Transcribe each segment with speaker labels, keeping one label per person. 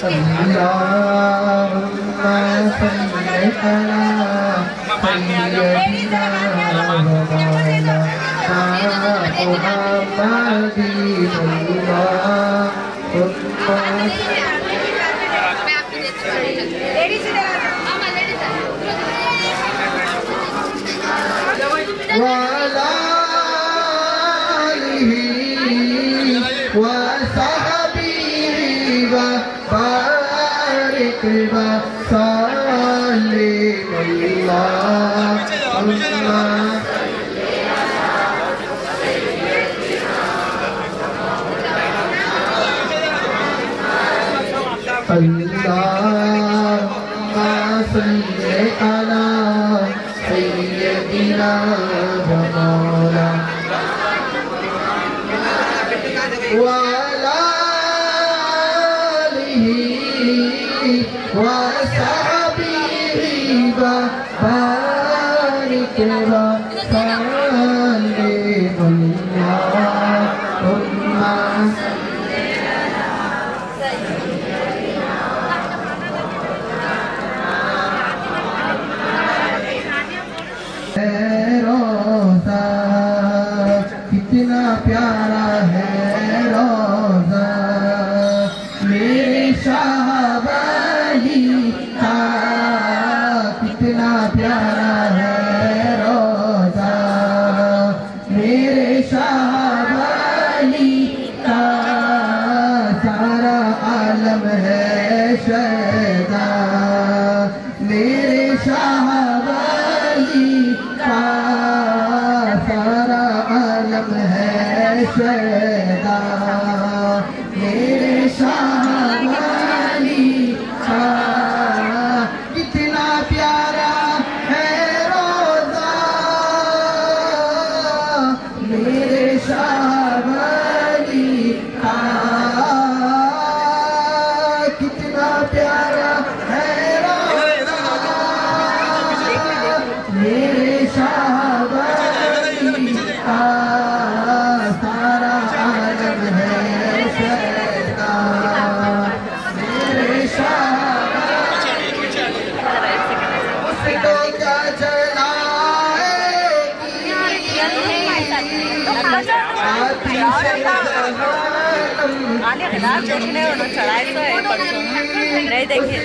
Speaker 1: नहीं देखिए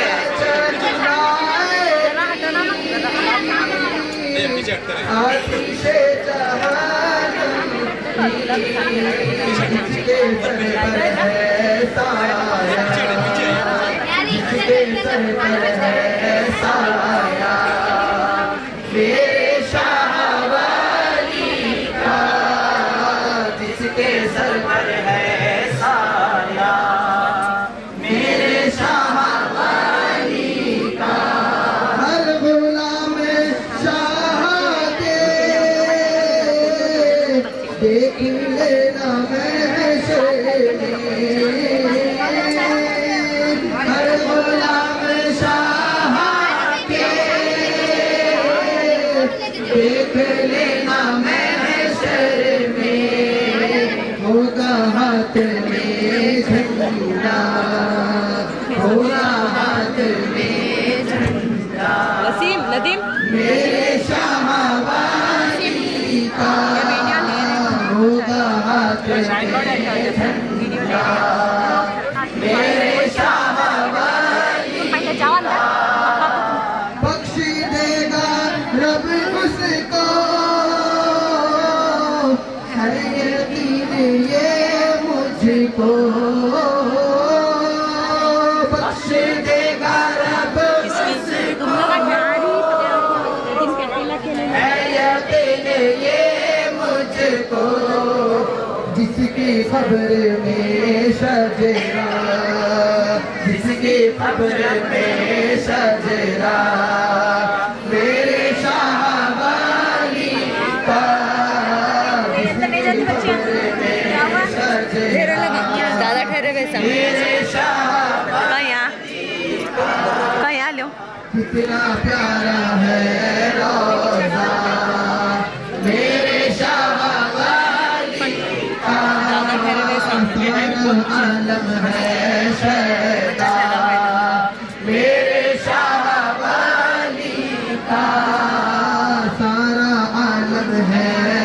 Speaker 1: वसीम नदीम मेरे शाहवाली का होगा हाथ मेरे शाहवाली बख्शी देगा रब उसको है यकीन ये मुझको जिसकी खबर में सजरा जिसकी खबर में सजरा मेरे शाहवाली का जिसकी खबर में सजरा ज़्यादा ठहरे वैसा मेरे शाहवाली का यहाँ लो कितना प्यारा है रोज़ा मेरे शाहवाली आलम है शैतान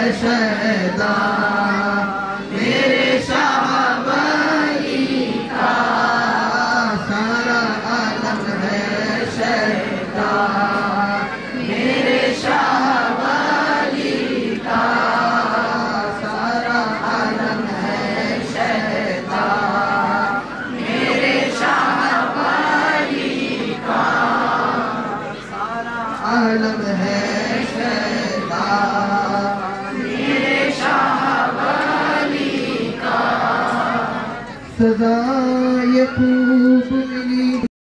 Speaker 1: शहदा मेरे शाह वली का सारा आलम है शहदा मेरे शाह वली का सारा आलम है शहदा मेरे शाह वली का सारा आलम है शहदा मेरे शाह वली का सदा ये खूब